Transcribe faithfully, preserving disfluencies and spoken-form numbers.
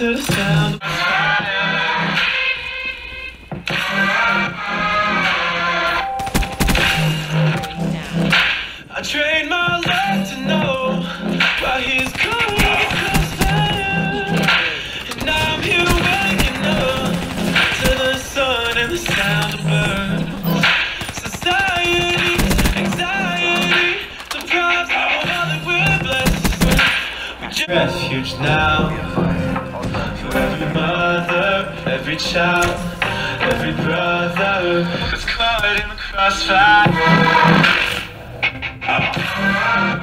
to the sound of fire. I trained my life to know why he's calling me crossfire. And I'm here waking up to the sun and the sound of birds. Society, anxiety, deprives of all that we're blessed with. We're just refuge now for every mother, every child, every brother that's caught in the crossfire.